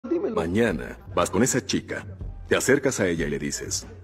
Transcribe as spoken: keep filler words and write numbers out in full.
dímelo. Mañana vas con esa chica, te acercas a ella y le dices,